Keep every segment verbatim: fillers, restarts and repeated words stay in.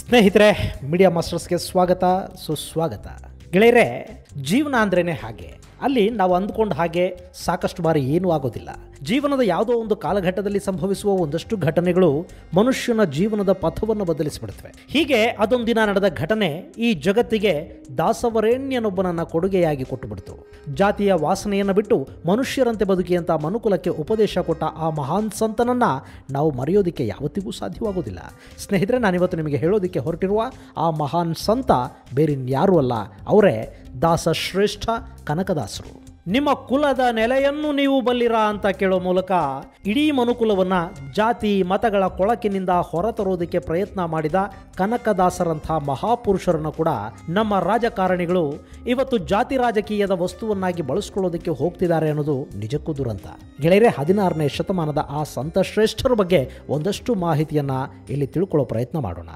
ಸ್ನೇಹಿತರೆ, ಮೀಡಿಯಾ ಮಾಸ್ಟರ್ಸ್ಗೆ ಸ್ವಾಗತ ಸುಸ್ವಾಗತ. ಗೆಳೆಯರೆ, ಜೀವನ ಅಂದ್ರೇ ಹಾಗೆ. ಅಲ್ಲಿ ನಾವು ಅಂದ್ಕೊಂಡ ಹಾಗೆ ಸಾಕಷ್ಟು ಬಾರಿ ಏನೂ ಆಗೋದಿಲ್ಲ. ಜೀವನದ ಯಾವುದೋ ಒಂದು ಕಾಲಘಟ್ಟದಲ್ಲಿ ಸಂಭವಿಸುವ ಒಂದಷ್ಟು ಘಟನೆಗಳು ಮನುಷ್ಯನ ಜೀವನದ ಪಥವನ್ನು ಬದಲಿಸಿಬಿಡುತ್ತವೆ. ಹೀಗೆ ಅದೊಂದಿನ ನಡೆದ ಘಟನೆ ಈ ಜಗತ್ತಿಗೆ ದಾಸವರೇಣ್ಯನೊಬ್ಬನನ್ನು ಕೊಡುಗೆಯಾಗಿ ಕೊಟ್ಟುಬಿಡ್ತು. ಜಾತಿಯ ವಾಸನೆಯನ್ನು ಬಿಟ್ಟು ಮನುಷ್ಯರಂತೆ ಬದುಕಿಯಂಥ ಮನುಕುಲಕ್ಕೆ ಉಪದೇಶ ಕೊಟ್ಟ ಆ ಮಹಾನ್ ಸಂತನನ್ನು ನಾವು ಮರೆಯೋದಕ್ಕೆ ಯಾವತ್ತಿಗೂ ಸಾಧ್ಯವಾಗೋದಿಲ್ಲ. ಸ್ನೇಹಿತರೆ, ನಾನಿವತ್ತು ನಿಮಗೆ ಹೇಳೋದಕ್ಕೆ ಹೊರಟಿರುವ ಆ ಮಹಾನ್ ಸಂತ ಬೇರಿನ್ಯಾರೂ ಅಲ್ಲ, ಅವರೇ ದಾಸಶ್ರೇಷ್ಠ ಕನಕದಾಸರು. ನಿಮ್ಮ ಕುಲದ ನೆಲೆಯನ್ನು ನೀವು ಬಲ್ಲಿರಾ ಅಂತ ಕೇಳೋ ಮೂಲಕ ಇಡೀ ಮನುಕುಲವನ್ನು ಜಾತಿ ಮತಗಳ ಕೊಳಕಿನಿಂದ ಹೊರತರೋದಕ್ಕೆ ಪ್ರಯತ್ನ ಮಾಡಿದ ಕನಕದಾಸರಂಥ ಮಹಾಪುರುಷರನ್ನು ಕೂಡ ನಮ್ಮ ರಾಜಕಾರಣಿಗಳು ಇವತ್ತು ಜಾತಿ ರಾಜಕೀಯದ ವಸ್ತುವನ್ನಾಗಿ ಬಳಸ್ಕೊಳ್ಳೋದಕ್ಕೆ ಹೋಗ್ತಿದ್ದಾರೆ ಅನ್ನೋದು ನಿಜಕ್ಕೂ ದುರಂತ. ಗೆಳೆಯರೆ, ಹದಿನಾರನೇ ಶತಮಾನದ ಆ ಸಂತ ಶ್ರೇಷ್ಠರ ಬಗ್ಗೆ ಒಂದಷ್ಟು ಮಾಹಿತಿಯನ್ನು ಇಲ್ಲಿ ತಿಳ್ಕೊಳ್ಳೋ ಪ್ರಯತ್ನ ಮಾಡೋಣ.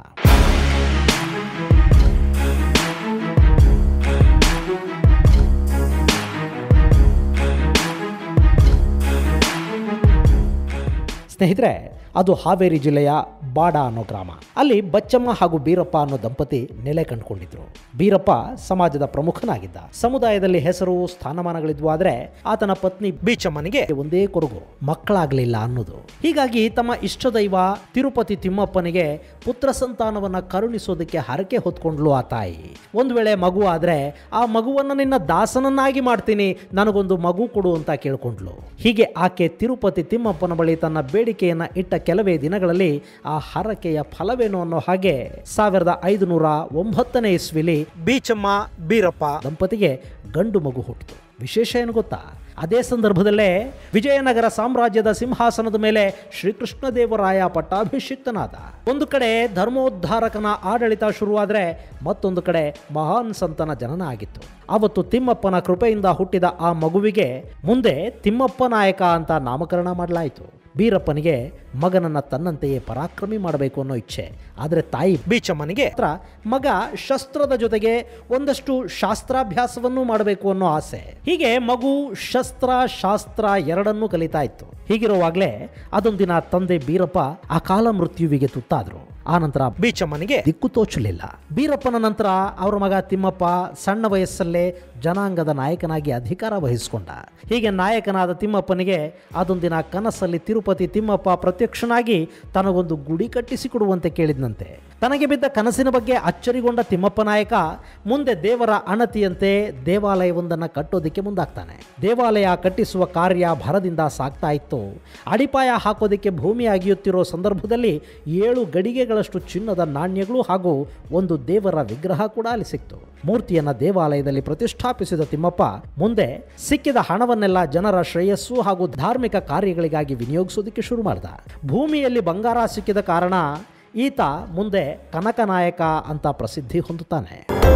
ಸ್ನೇಹಿತರೆ, ಅದು ಹಾವೇರಿ ಜಿಲ್ಲೆಯ ಬಾಡ ಅನ್ನೋ ಗ್ರಾಮ. ಅಲ್ಲಿ ಬಚ್ಚಮ್ಮ ಹಾಗೂ ಬೀರಪ್ಪ ಅನ್ನೋ ದಂಪತಿ ನೆಲೆ ಕಂಡುಕೊಂಡಿದ್ರು. ಬೀರಪ್ಪ ಸಮಾಜದ ಪ್ರಮುಖನಾಗಿದ್ದ. ಸಮುದಾಯದಲ್ಲಿ ಹೆಸರು ಸ್ಥಾನಮಾನಗಳಿದ್ವು. ಆದರೆ ಆತನ ಪತ್ನಿ ಬೀಚಮ್ಮನಿಗೆ ಒಂದೇ ಕೊರಗು, ಮಕ್ಕಳಾಗಲಿಲ್ಲ ಅನ್ನೋದು. ಹೀಗಾಗಿ ತಮ್ಮ ಇಷ್ಟದೈವ ತಿರುಪತಿ ತಿಮ್ಮಪ್ಪನಿಗೆ ಪುತ್ರ ಸಂತಾನವನ್ನ ಕರುಣಿಸೋದಕ್ಕೆ ಹರಕೆ ಹೊತ್ಕೊಂಡ್ಲು ಆ ತಾಯಿ. ಒಂದು ವೇಳೆ ಮಗು ಆದ್ರೆ ಆ ಮಗುವನ್ನು ನಿನ್ನ ದಾಸನನ್ನಾಗಿ ಮಾಡ್ತೀನಿ, ನನಗೊಂದು ಮಗು ಕೊಡು ಅಂತ ಕೇಳ್ಕೊಂಡ್ಲು. ಹೀಗೆ ಆಕೆ ತಿರುಪತಿ ತಿಮ್ಮಪ್ಪನ ಬಳಿ ತನ್ನ ಬೇಡಿಕೆಯನ್ನ ಇಟ್ಟ ಕೆಲವೇ ದಿನಗಳಲ್ಲಿ ಆ ಹರಕೆಯ ಫಲವೇನು ಅನ್ನೋ ಹಾಗೆ ಸಾವಿರದ ಐದುನೂರ ಒಂಬತ್ತನೇ ಇಸ್ವಿಲಿ ಬೀಚಮ್ಮ ಬೀರಪ್ಪ ದಂಪತಿಗೆ ಗಂಡು ಮಗು ಹುಟ್ಟಿತು. ವಿಶೇಷ ಏನು ಗೊತ್ತಾ? ಅದೇ ಸಂದರ್ಭದಲ್ಲೇ ವಿಜಯನಗರ ಸಾಮ್ರಾಜ್ಯದ ಸಿಂಹಾಸನದ ಮೇಲೆ ಶ್ರೀಕೃಷ್ಣದೇವರಾಯ ಪಟ್ಟಾಭಿಷಿಕ್ತನಾದ. ಒಂದು ಕಡೆ ಧರ್ಮೋದ್ಧಾರಕನ ಆಡಳಿತ ಶುರುವಾದರೆ ಮತ್ತೊಂದು ಕಡೆ ಮಹಾನ್ ಸಂತನ ಜನನ ಆಗಿತ್ತು. ಅವತ್ತು ತಿಮ್ಮಪ್ಪನ ಕೃಪೆಯಿಂದ ಹುಟ್ಟಿದ ಆ ಮಗುವಿಗೆ ಮುಂದೆ ತಿಮ್ಮಪ್ಪ ನಾಯಕ ಅಂತ ನಾಮಕರಣ ಮಾಡಲಾಯಿತು. ಬೀರಪ್ಪನಿಗೆ ಮಗನನ್ನ ತನ್ನಂತೆಯೇ ಪರಾಕ್ರಮಿ ಮಾಡಬೇಕು ಅನ್ನೋ ಇಚ್ಛೆ. ಆದರೆ ತಾಯಿ ಬೀಚಮ್ಮನಿಗೆ ಹತ್ರ ಮಗ ಶಸ್ತ್ರದ ಜೊತೆಗೆ ಒಂದಷ್ಟು ಶಾಸ್ತ್ರಾಭ್ಯಾಸವನ್ನು ಮಾಡಬೇಕು ಅನ್ನೋ ಆಸೆ. ಹೀಗೆ ಮಗು ಶಸ್ತ್ರ ಶಾಸ್ತ್ರ ಎರಡನ್ನೂ ಕಲಿತಾ ಇತ್ತು. ಹೀಗಿರುವಾಗಲೇ ಅದೊಂದಿನ ತಂದೆ ಬೀರಪ್ಪ ಅಕಾಲ ಮೃತ್ಯುವಿಗೆ ತುತ್ತಾದ್ರು. ಆ ನಂತರ ಬೀಚಮ್ಮನಿಗೆ ದಿಕ್ಕು ತೋಚಲಿಲ್ಲ. ಬೀರಪ್ಪನ ನಂತರ ಅವರ ಮಗ ತಿಮ್ಮಪ್ಪ ಸಣ್ಣ ವಯಸ್ಸಲ್ಲೇ ಜನಾಂಗದ ನಾಯಕನಾಗಿ ಅಧಿಕಾರ ವಹಿಸಿಕೊಂಡ. ಹೀಗೆ ನಾಯಕನಾದ ತಿಮ್ಮಪ್ಪನಿಗೆ ಅದೊಂದಿನ ಕನಸಲ್ಲಿ ತಿರುಪತಿ ತಿಮ್ಮಪ್ಪ ಪ್ರತ್ಯಕ್ಷನಾಗಿ ತನಗೊಂದು ಗುಡಿ ಕಟ್ಟಿಸಿಕೊಡುವಂತೆ ಕೇಳಿದ್ನಂತೆ. ತನಗೆ ಬಿದ್ದ ಕನಸಿನ ಬಗ್ಗೆ ಅಚ್ಚರಿಗೊಂಡ ತಿಮ್ಮಪ್ಪ ನಾಯಕ ಮುಂದೆ ದೇವರ ಅಣತಿಯಂತೆ ದೇವಾಲಯವೊಂದನ್ನು ಕಟ್ಟೋದಕ್ಕೆ ಮುಂದಾಗ್ತಾನೆ. ದೇವಾಲಯ ಕಟ್ಟಿಸುವ ಕಾರ್ಯ ಭರದಿಂದ ಸಾಗ್ತಾ ಇತ್ತು. ಅಡಿಪಾಯ ಹಾಕೋದಕ್ಕೆ ಭೂಮಿ ಅಗಿಯುತ್ತಿರೋ ಸಂದರ್ಭದಲ್ಲಿ ಏಳು ಗಡಿಗೆಗಳಷ್ಟು ಚಿನ್ನದ ನಾಣ್ಯಗಳು ಹಾಗೂ ಒಂದು ದೇವರ ವಿಗ್ರಹ ಕೂಡ ಅಲ್ಲಿ ಸಿಕ್ತು. ಮೂರ್ತಿಯನ್ನ ದೇವಾಲಯದಲ್ಲಿ ಪ್ರತಿಷ್ಠಾಪಿಸಿದ ತಿಮ್ಮಪ್ಪ ಮುಂದೆ ಸಿಕ್ಕಿದ ಹಣವನ್ನೆಲ್ಲ ಜನರ ಶ್ರೇಯಸ್ಸು ಹಾಗೂ ಧಾರ್ಮಿಕ ಕಾರ್ಯಗಳಿಗಾಗಿ ವಿನಿಯೋಗಿಸೋದಕ್ಕೆ ಶುರು ಮಾಡಿದ. ಭೂಮಿಯಲ್ಲಿ ಬಂಗಾರ ಸಿಕ್ಕಿದ ಕಾರಣ ಈತ ಮುಂದೆ ಕನಕನಾಯಕ ಅಂತ ಪ್ರಸಿದ್ಧಿ ಹೊಂದುತ್ತಾನೆ.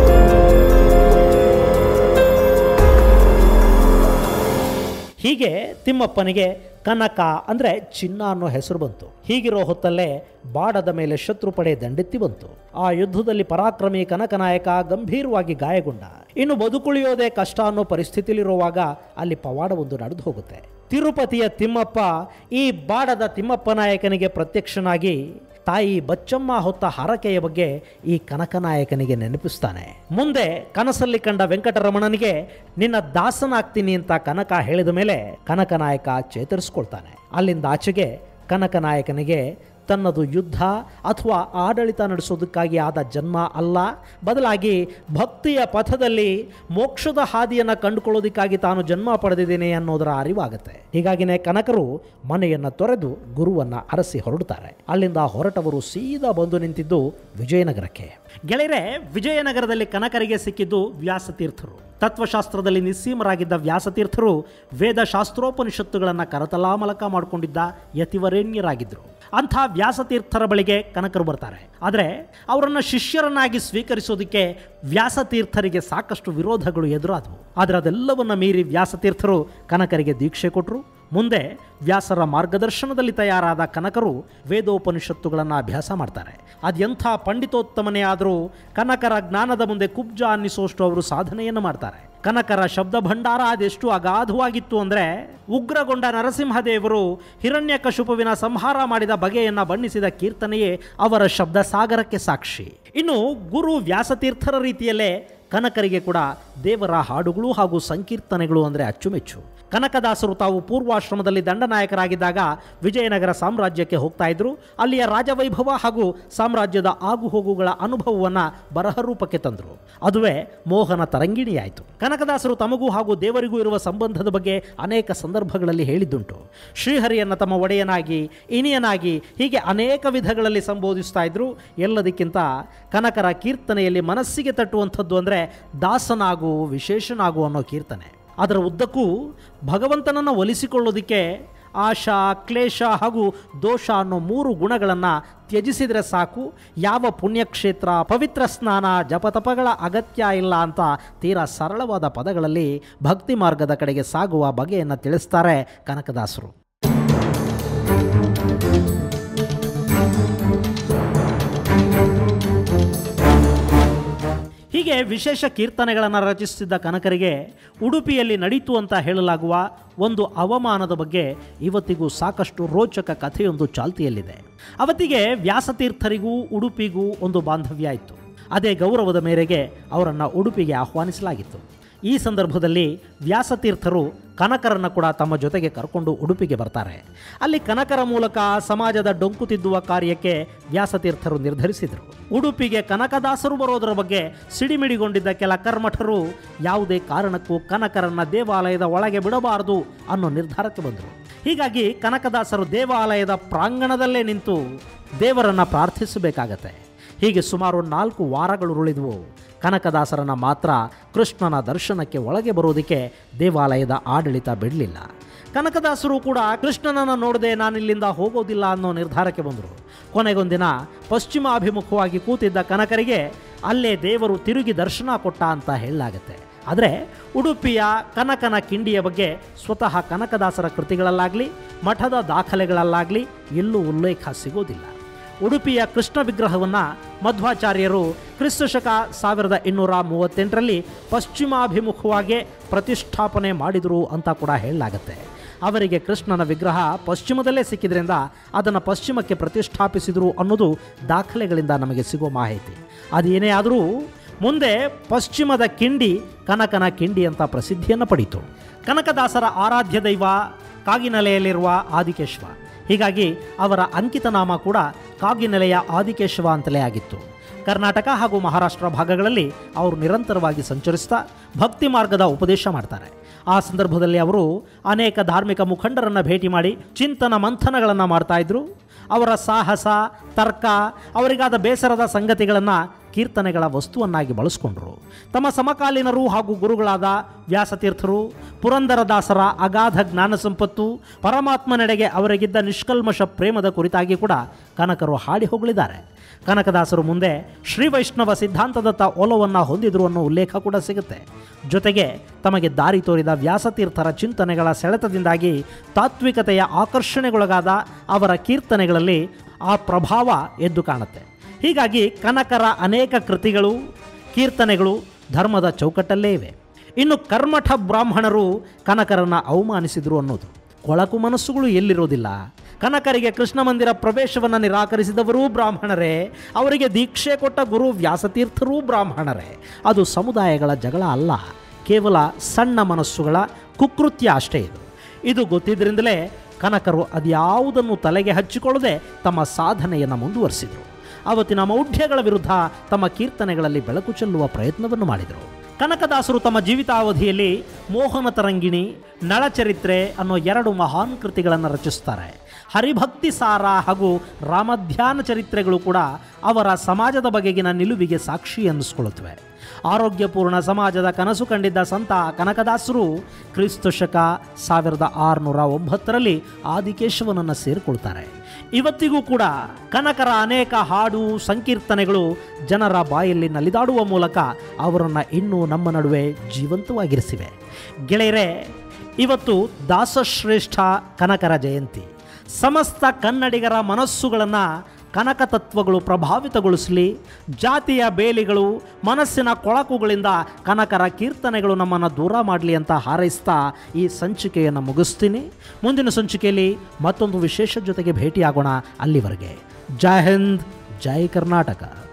ಹೀಗೆ ತಿಮ್ಮಪ್ಪನಿಗೆ ಕನಕ ಅಂದರೆ ಚಿನ್ನ ಅನ್ನೋ ಹೆಸರು ಬಂತು. ಹೀಗಿರೋ ಹೊತ್ತಲ್ಲೇ ಬಾಡದ ಮೇಲೆ ಶತ್ರು ಪಡೆ ದಂಡೆತ್ತಿ ಬಂತು. ಆ ಯುದ್ಧದಲ್ಲಿ ಪರಾಕ್ರಮಿ ಕನಕನಾಯಕ ಗಂಭೀರವಾಗಿ ಗಾಯಗೊಂಡ. ಇನ್ನು ಬದುಕುಳಿಯೋದೇ ಕಷ್ಟ ಅನ್ನೋ ಪರಿಸ್ಥಿತಿಯಲ್ಲಿರುವಾಗ ಅಲ್ಲಿ ಪವಾಡವೊಂದು ನಡೆದು ಹೋಗುತ್ತೆ. ತಿರುಪತಿಯ ತಿಮ್ಮಪ್ಪ ಈ ಬಾಡದ ತಿಮ್ಮಪ್ಪ ನಾಯಕನಿಗೆ ಪ್ರತ್ಯಕ್ಷನಾಗಿ ತಾಯಿ ಬಚ್ಚಮ್ಮ ಹೊತ್ತ ಹರಕೆಯ ಬಗ್ಗೆ ಈ ಕನಕನಾಯಕನಿಗೆ ನೆನಪಿಸ್ತಾನೆ. ಮುಂದೆ ಕನಸಲ್ಲಿ ಕಂಡ ವೆಂಕಟರಮಣನಿಗೆ ನಿನ್ನ ದಾಸನಾಗ್ತೀನಿ ಅಂತ ಕನಕ ಹೇಳಿದ ಮೇಲೆ ಕನಕನಾಯಕ ಚೇತರಿಸ್ಕೊಳ್ತಾನೆ. ಅಲ್ಲಿಂದ ಆಚೆಗೆ ಕನಕನಾಯಕನಿಗೆ ತನ್ನದು ಯುದ್ಧ ಅಥವಾ ಆಡಳಿತ ನಡೆಸೋದಕ್ಕಾಗಿ ಆದ ಜನ್ಮ ಅಲ್ಲ, ಬದಲಾಗಿ ಭಕ್ತಿಯ ಪಥದಲ್ಲಿ ಮೋಕ್ಷದ ಹಾದಿಯನ್ನು ಕಂಡುಕೊಳ್ಳೋದಕ್ಕಾಗಿ ತಾನು ಜನ್ಮ ಪಡೆದಿದ್ದೇನೆ ಅನ್ನೋದರ ಅರಿವಾಗುತ್ತೆ. ಹೀಗಾಗಿನೇ ಕನಕರು ಮನೆಯನ್ನು ತೊರೆದು ಗುರುವನ್ನು ಅರಸಿ ಹೊರಡುತ್ತಾರೆ. ಅಲ್ಲಿಂದ ಹೊರಟವರು ಸೀದಾ ಬಂದು ನಿಂತಿದ್ದು ವಿಜಯನಗರಕ್ಕೆ. ಗೆಳೆಯರೆ, ವಿಜಯನಗರದಲ್ಲಿ ಕನಕರಿಗೆ ಸಿಕ್ಕಿದ್ದು ವ್ಯಾಸತೀರ್ಥರು. ತತ್ವಶಾಸ್ತ್ರದಲ್ಲಿ ನಿಸ್ಸೀಮರಾಗಿದ್ದ ವ್ಯಾಸತೀರ್ಥರು ವೇದ ಶಾಸ್ತ್ರೋಪನಿಷತ್ತುಗಳನ್ನು ಕರತಲಾಮಲಕ ಮಾಡಿಕೊಂಡಿದ್ದ ಯತಿವರೇಣ್ಯರಾಗಿದ್ದರು. ಅಂಥ ವ್ಯಾಸತೀರ್ಥರ ಬಳಿಗೆ ಕನಕರು ಬರ್ತಾರೆ. ಆದರೆ ಅವರನ್ನು ಶಿಷ್ಯರನ್ನಾಗಿ ಸ್ವೀಕರಿಸೋದಕ್ಕೆ ವ್ಯಾಸತೀರ್ಥರಿಗೆ ಸಾಕಷ್ಟು ವಿರೋಧಗಳು ಎದುರಾದವು. ಆದರೆ ಅದೆಲ್ಲವನ್ನ ಮೀರಿ ವ್ಯಾಸತೀರ್ಥರು ಕನಕರಿಗೆ ದೀಕ್ಷೆ ಕೊಟ್ಟರು. ಮುಂದೆ ವ್ಯಾಸರ ಮಾರ್ಗದರ್ಶನದಲ್ಲಿ ತಯಾರಾದ ಕನಕರು ವೇದೋಪನಿಷತ್ತುಗಳನ್ನು ಅಭ್ಯಾಸ ಮಾಡ್ತಾರೆ. ಅದೆಂಥ ಪಂಡಿತೋತ್ತಮನೇ ಆದರೂ ಕನಕರ ಜ್ಞಾನದ ಮುಂದೆ ಕುಬ್ಜ ಅನ್ನಿಸೋಷ್ಟು ಅವರು ಸಾಧನೆಯನ್ನು ಮಾಡ್ತಾರೆ. ಕನಕರ ಶಬ್ದ ಭಂಡಾರ ಅದೆಷ್ಟು ಅಗಾಧವಾಗಿತ್ತು ಅಂದರೆ ಉಗ್ರಗೊಂಡ ನರಸಿಂಹದೇವರು ಹಿರಣ್ಯಕಶಿಪುವಿನ ಸಂಹಾರ ಮಾಡಿದ ಬಗೆಯನ್ನು ಬಣ್ಣಿಸಿದ ಕೀರ್ತನೆಯೇ ಅವರ ಶಬ್ದ ಸಾಗರಕ್ಕೆ ಸಾಕ್ಷಿ. ಇನ್ನು ಗುರು ವ್ಯಾಸತೀರ್ಥರ ರೀತಿಯಲ್ಲೇ ಕನಕರಿಗೆ ಕೂಡ ದೇವರ ಹಾಡುಗಳು ಹಾಗೂ ಸಂಕೀರ್ತನೆಗಳು ಅಂದರೆ ಅಚ್ಚುಮೆಚ್ಚು. ಕನಕದಾಸರು ತಾವು ಪೂರ್ವಾಶ್ರಮದಲ್ಲಿ ದಂಡನಾಯಕರಾಗಿದ್ದಾಗ ವಿಜಯನಗರ ಸಾಮ್ರಾಜ್ಯಕ್ಕೆ ಹೋಗ್ತಾ ಇದ್ರು. ಅಲ್ಲಿಯ ರಾಜವೈಭವ ಹಾಗೂ ಸಾಮ್ರಾಜ್ಯದ ಆಗುಹೋಗುಗಳ ಅನುಭವವನ್ನು ಬರಹ ರೂಪಕ್ಕೆ ತಂದರು. ಅದುವೇ ಮೋಹನ ತರಂಗಿಣಿಯಾಯಿತು. ಕನಕದಾಸರು ತಮಗೂ ಹಾಗೂ ದೇವರಿಗೂ ಇರುವ ಸಂಬಂಧದ ಬಗ್ಗೆ ಅನೇಕ ಸಂದರ್ಭಗಳಲ್ಲಿ ಹೇಳಿದ್ದುಂಟು. ಶ್ರೀಹರಿಯನ್ನು ತಮ್ಮ ಒಡೆಯನಾಗಿ, ಇನಿಯನಾಗಿ ಹೀಗೆ ಅನೇಕ ವಿಧಗಳಲ್ಲಿ ಸಂಬೋಧಿಸ್ತಾ ಇದ್ರು. ಎಲ್ಲದಕ್ಕಿಂತ ಕನಕರ ಕೀರ್ತನೆಯಲ್ಲಿ ಮನಸ್ಸಿಗೆ ತಟ್ಟುವಂಥದ್ದು ಅಂದರೆ ದಾಸನಾಗು ವಿಶೇಷನಾಗು ಅನ್ನೋ ಕೀರ್ತನೆ. ಅದರ ಉದ್ದಕ್ಕೂ ಭಗವಂತನನ್ನು ಒಲಿಸಿಕೊಳ್ಳೋದಕ್ಕೆ ಆಶಾ, ಕ್ಲೇಶ ಹಾಗೂ ದೋಷ ಅನ್ನೋ ಮೂರು ಗುಣಗಳನ್ನು ತ್ಯಜಿಸಿದರೆ ಸಾಕು, ಯಾವ ಪುಣ್ಯಕ್ಷೇತ್ರ, ಪವಿತ್ರ ಸ್ನಾನ, ಜಪತಪಗಳ ಅಗತ್ಯ ಇಲ್ಲ ಅಂತ ತೀರಾ ಸರಳವಾದ ಪದಗಳಲ್ಲಿ ಭಕ್ತಿ ಮಾರ್ಗದ ಕಡೆಗೆ ಸಾಗುವ ಬಗೆಯನ್ನು ತಿಳಿಸ್ತಾರೆ ಕನಕದಾಸರು. ಹೀಗೆ ವಿಶೇಷ ಕೀರ್ತನೆಗಳನ್ನು ರಚಿಸುತ್ತಿದ್ದ ಕನಕರಿಗೆ ಉಡುಪಿಯಲ್ಲಿ ನಡೀತು ಅಂತ ಹೇಳಲಾಗುವ ಒಂದು ಅವಮಾನದ ಬಗ್ಗೆ ಇವತ್ತಿಗೂ ಸಾಕಷ್ಟು ರೋಚಕ ಕಥೆಯೊಂದು ಚಾಲ್ತಿಯಲ್ಲಿದೆ. ಅವತ್ತಿಗೆ ವ್ಯಾಸತೀರ್ಥರಿಗೂ ಉಡುಪಿಗೂ ಒಂದು ಬಾಂಧವ್ಯ ಇತ್ತು. ಅದೇ ಗೌರವದ ಮೇರೆಗೆ ಅವರನ್ನು ಉಡುಪಿಗೆ ಆಹ್ವಾನಿಸಲಾಗಿತ್ತು. ಈ ಸಂದರ್ಭದಲ್ಲಿ ವ್ಯಾಸತೀರ್ಥರು ಕನಕರನ್ನು ಕೂಡ ತಮ್ಮ ಜೊತೆಗೆ ಕರ್ಕೊಂಡು ಉಡುಪಿಗೆ ಬರ್ತಾರೆ. ಅಲ್ಲಿ ಕನಕರ ಮೂಲಕ ಸಮಾಜದ ಡೊಂಕು ತಿದ್ದುವ ಕಾರ್ಯಕ್ಕೆ ವ್ಯಾಸತೀರ್ಥರು ನಿರ್ಧರಿಸಿದರು. ಉಡುಪಿಗೆ ಕನಕದಾಸರು ಬರೋದರ ಬಗ್ಗೆ ಸಿಡಿಮಿಡಿಗೊಂಡಿದ್ದ ಕೆಲ ಕರ್ಮಠರು ಯಾವುದೇ ಕಾರಣಕ್ಕೂ ಕನಕರನ್ನ ದೇವಾಲಯದ ಒಳಗೆ ಬಿಡಬಾರದು ಅನ್ನೋ ನಿರ್ಧಾರಕ್ಕೆ ಬಂದರು. ಹೀಗಾಗಿ ಕನಕದಾಸರು ದೇವಾಲಯದ ಪ್ರಾಂಗಣದಲ್ಲೇ ನಿಂತು ದೇವರನ್ನು ಪ್ರಾರ್ಥಿಸಬೇಕಾಗತ್ತೆ. ಹೀಗೆ ಸುಮಾರು ನಾಲ್ಕು ವಾರಗಳು ಉಳಿದವು. ಕನಕದಾಸರನ್ನು ಮಾತ್ರ ಕೃಷ್ಣನ ದರ್ಶನಕ್ಕೆ ಒಳಗೆ ಬರೋದಕ್ಕೆ ದೇವಾಲಯದ ಆಡಳಿತ ಬಿಡಲಿಲ್ಲ. ಕನಕದಾಸರು ಕೂಡ ಕೃಷ್ಣನನ್ನು ನೋಡದೆ ನಾನಿಲ್ಲಿಂದ ಹೋಗೋದಿಲ್ಲ ಅನ್ನೋ ನಿರ್ಧಾರಕ್ಕೆ ಬಂದರು. ಕೊನೆಗೊಂದಿನ ಪಶ್ಚಿಮಾಭಿಮುಖವಾಗಿ ಕೂತಿದ್ದ ಕನಕರಿಗೆ ಅಲ್ಲೇ ದೇವರು ತಿರುಗಿ ದರ್ಶನ ಕೊಟ್ಟ ಅಂತ ಹೇಳಲಾಗತ್ತೆ. ಆದರೆ ಉಡುಪಿಯ ಕನಕನ ಕಿಂಡಿಯ ಬಗ್ಗೆ ಸ್ವತಃ ಕನಕದಾಸರ ಕೃತಿಗಳಲ್ಲಾಗಲಿ ಮಠದ ದಾಖಲೆಗಳಲ್ಲಾಗಲಿ ಎಲ್ಲೂ ಉಲ್ಲೇಖ ಸಿಗೋದಿಲ್ಲ. ಉಡುಪಿಯ ಕೃಷ್ಣ ವಿಗ್ರಹವನ್ನು ಮಧ್ವಾಚಾರ್ಯರು ಕ್ರಿಸ್ತ ಶಕ ಸಾವಿರದ ಇನ್ನೂರ ಮೂವತ್ತೆಂಟರಲ್ಲಿ ಪಶ್ಚಿಮಾಭಿಮುಖವಾಗಿ ಪ್ರತಿಷ್ಠಾಪನೆ ಮಾಡಿದರು ಅಂತ ಕೂಡ ಹೇಳಲಾಗತ್ತೆ. ಅವರಿಗೆ ಕೃಷ್ಣನ ವಿಗ್ರಹ ಪಶ್ಚಿಮದಲ್ಲೇ ಸಿಕ್ಕಿದ್ರಿಂದ ಅದನ್ನು ಪಶ್ಚಿಮಕ್ಕೆ ಪ್ರತಿಷ್ಠಾಪಿಸಿದರು ಅನ್ನೋದು ದಾಖಲೆಗಳಿಂದ ನಮಗೆ ಸಿಗೋ ಮಾಹಿತಿ. ಅದೇನೇ ಆದರೂ ಮುಂದೆ ಪಶ್ಚಿಮದ ಕಿಂಡಿ ಕನಕನ ಕಿಂಡಿ ಅಂತ ಪ್ರಸಿದ್ಧಿಯನ್ನು ಪಡೀತು. ಕನಕದಾಸರ ಆರಾಧ್ಯ ದೈವ ಕಾಗಿನೆಲೆಯಲ್ಲಿರುವ ಆದಿಕೇಶವ. ಹೀಗಾಗಿ ಅವರ ಅಂಕಿತ ನಾಮ ಕೂಡ ಕಾಗಿನೆಲೆಯ ಆದಿಕೇಶವ ಅಂತಲೇ ಆಗಿತ್ತು. ಕರ್ನಾಟಕ ಹಾಗೂ ಮಹಾರಾಷ್ಟ್ರ ಭಾಗಗಳಲ್ಲಿ ಅವರು ನಿರಂತರವಾಗಿ ಸಂಚರಿಸ್ತಾ ಭಕ್ತಿ ಮಾರ್ಗದ ಉಪದೇಶ ಮಾಡ್ತಾರೆ. ಆ ಸಂದರ್ಭದಲ್ಲಿ ಅವರು ಅನೇಕ ಧಾರ್ಮಿಕ ಮುಖಂಡರನ್ನು ಭೇಟಿ ಮಾಡಿ ಚಿಂತನ ಮಂಥನಗಳನ್ನು ಮಾಡ್ತಾಯಿದ್ರು. ಅವರ ಸಾಹಸ, ತರ್ಕ, ಅವರಿಗಾದ ಬೇಸರದ ಸಂಗತಿಗಳನ್ನು ಕೀರ್ತನೆಗಳ ವಸ್ತುವನ್ನಾಗಿ ಬಳಸಿಕೊಂಡರು. ತಮ್ಮ ಸಮಕಾಲೀನರು ಹಾಗೂ ಗುರುಗಳಾದ ವ್ಯಾಸತೀರ್ಥರು, ಪುರಂದರದಾಸರ ಅಗಾಧ ಜ್ಞಾನ ಸಂಪತ್ತು, ಪರಮಾತ್ಮನೆಡೆಗೆ ಅವರಿಗಿದ್ದ ನಿಷ್ಕಲ್ಮಶ ಪ್ರೇಮದ ಕುರಿತಾಗಿ ಕೂಡ ಕನಕರು ಹಾಡಿ ಹೊಗಳಿದ್ದಾರೆ. ಕನಕದಾಸರು ಮುಂದೆ ಶ್ರೀ ವೈಷ್ಣವ ಸಿದ್ಧಾಂತದತ್ತ ಒಲವನ್ನು ಹೊಂದಿದ್ರು ಅನ್ನೋ ಉಲ್ಲೇಖ ಕೂಡ ಸಿಗುತ್ತೆ. ಜೊತೆಗೆ ತಮಗೆ ದಾರಿ ತೋರಿದ ವ್ಯಾಸತೀರ್ಥರ ಚಿಂತನೆಗಳ ಸೆಳೆತದಿಂದಾಗಿ ತಾತ್ವಿಕತೆಯ ಆಕರ್ಷಣೆಗೊಳಗಾದ ಅವರ ಕೀರ್ತನೆಗಳಲ್ಲಿ ಆ ಪ್ರಭಾವ ಎದ್ದು ಕಾಣುತ್ತೆ. ಹೀಗಾಗಿ ಕನಕರ ಅನೇಕ ಕೃತಿಗಳು, ಕೀರ್ತನೆಗಳು ಧರ್ಮದ ಚೌಕಟ್ಟಲ್ಲೇ ಇವೆ. ಇನ್ನು ಕರ್ಮಠ ಬ್ರಾಹ್ಮಣರು ಕನಕರನ್ನು ಅವಮಾನಿಸಿದರು ಅನ್ನೋದು ಕೊಳಕು ಮನಸ್ಸುಗಳು ಎಲ್ಲಿರೋದಿಲ್ಲ. ಕನಕರಿಗೆ ಕೃಷ್ಣ ಮಂದಿರ ಪ್ರವೇಶವನ್ನು ನಿರಾಕರಿಸಿದವರೂ ಬ್ರಾಹ್ಮಣರೇ, ಅವರಿಗೆ ದೀಕ್ಷೆ ಕೊಟ್ಟ ಗುರು ವ್ಯಾಸತೀರ್ಥರೂ ಬ್ರಾಹ್ಮಣರೇ. ಅದು ಸಮುದಾಯಗಳ ಜಗಳ ಅಲ್ಲ, ಕೇವಲ ಸಣ್ಣ ಮನಸ್ಸುಗಳ ಕುಕೃತ್ಯ ಅಷ್ಟೇ ಇದು. ಇದು ಗೊತ್ತಿದ್ದರಿಂದಲೇ ಕನಕರು ಅದ್ಯಾವುದನ್ನು ತಲೆಗೆ ಹಚ್ಚಿಕೊಳ್ಳದೆ ತಮ್ಮ ಸಾಧನೆಯನ್ನು ಮುಂದುವರಿಸಿದರು. ಅವತ್ತಿನ ಮೌಢ್ಯಗಳ ವಿರುದ್ಧ ತಮ್ಮ ಕೀರ್ತನೆಗಳಲ್ಲಿ ಬೆಳಕು ಚೆಲ್ಲುವ ಪ್ರಯತ್ನವನ್ನು ಮಾಡಿದರು. ಕನಕದಾಸರು ತಮ್ಮ ಜೀವಿತಾವಧಿಯಲ್ಲಿ ಮೋಹನ ತರಂಗಿಣಿ, ನಳಚರಿತ್ರೆ ಅನ್ನೋ ಎರಡು ಮಹಾನ್ ಕೃತಿಗಳನ್ನು ರಚಿಸ್ತಾರೆ. ಹರಿಭಕ್ತಿ ಸಾರ ಹಾಗೂ ರಾಮಧ್ಯಾನ ಚರಿತ್ರೆಗಳು ಕೂಡ ಅವರ ಸಮಾಜದ ಬಗೆಗಿನ ನಿಲುವಿಗೆ ಸಾಕ್ಷಿ ಅನ್ನಿಸ್ಕೊಳ್ಳುತ್ತವೆ. ಆರೋಗ್ಯಪೂರ್ಣ ಸಮಾಜದ ಕನಸು ಕಂಡಿದ್ದ ಸಂತ ಕನಕದಾಸರು ಕ್ರಿಸ್ತ ಶಕ ಸಾವಿರದ ಆರುನೂರ ಒಂಬತ್ತರಲ್ಲಿ ಆದಿಕೇಶವನನ್ನು ಸೇರಿಕೊಳ್ತಾರೆ. ಇವತ್ತಿಗೂ ಕೂಡ ಕನಕರ ಅನೇಕ ಹಾಡು, ಸಂಕೀರ್ತನೆಗಳು ಜನರ ಬಾಯಲ್ಲಿ ನಲಿದಾಡುವ ಮೂಲಕ ಅವರನ್ನು ಇನ್ನೂ ನಮ್ಮ ನಡುವೆ ಜೀವಂತವಾಗಿರಿಸಿವೆ. ಗೆಳೆಯರೇ, ಇವತ್ತು ದಾಸಶ್ರೇಷ್ಠ ಕನಕರ ಜಯಂತಿ. ಸಮಸ್ತ ಕನ್ನಡಿಗರ ಮನಸ್ಸುಗಳನ್ನು ಕನಕ ತತ್ವಗಳು ಪ್ರಭಾವಿತಗೊಳಿಸಲಿ. ಜಾತಿಯ ಬೇಲಿಗಳು, ಮನಸ್ಸಿನ ಕೊಳಕುಗಳಿಂದ ಕನಕರ ಕೀರ್ತನೆಗಳು ನಮ್ಮನ್ನು ದೂರ ಮಾಡಲಿ ಅಂತ ಹಾರೈಸ್ತಾ ಈ ಸಂಚಿಕೆಯನ್ನು ಮುಗಿಸ್ತೀನಿ. ಮುಂದಿನ ಸಂಚಿಕೆಯಲ್ಲಿ ಮತ್ತೊಂದು ವಿಶೇಷ ಜೊತೆಗೆ ಭೇಟಿಯಾಗೋಣ. ಅಲ್ಲಿವರೆಗೆ ಜೈ ಹಿಂದ್, ಜೈ ಕರ್ನಾಟಕ.